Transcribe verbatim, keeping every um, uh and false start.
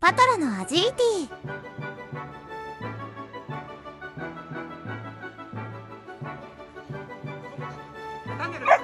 パトラのアジリティ。 なんでだ